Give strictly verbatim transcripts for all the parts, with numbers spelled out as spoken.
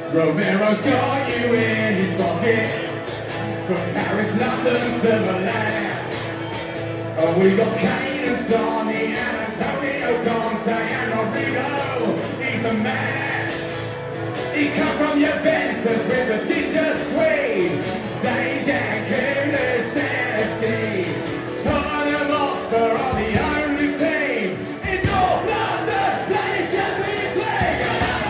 Romero's got you in his pocket, from Paris, London to Milan. Oh, we got Kane and Sonny and Antonio Conte and Rodrigo, he's the man. He come from Juventus with a ginger sweet, Days and Kunis and Steve. Tottenham Hotspur are the only team in North London playing Champions League.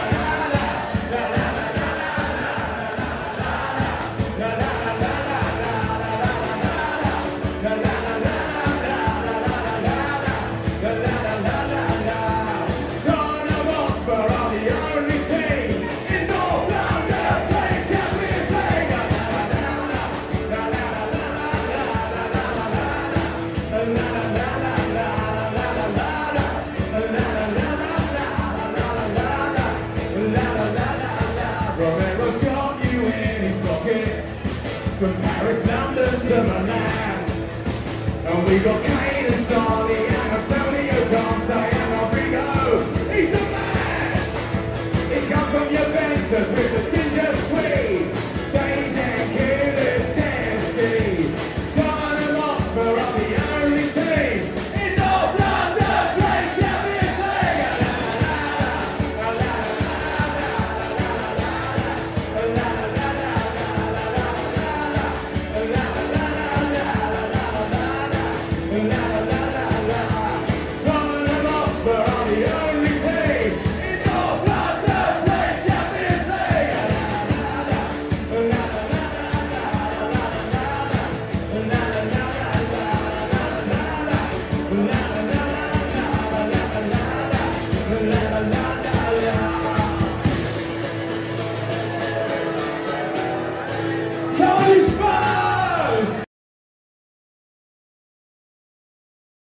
Romero's got you in his pocket, from Paris, London to Milan. And we got Kane and Sonny and Antonio Conte and Rodrigo, he's the man. He comes from Juventus with the ginger sweet, Days and Kunis and Steve. Tottenham Hotspur are the only team in North London playing Champions League. Tottenham Hotspur are the only team in North London playing Champions League. Come on,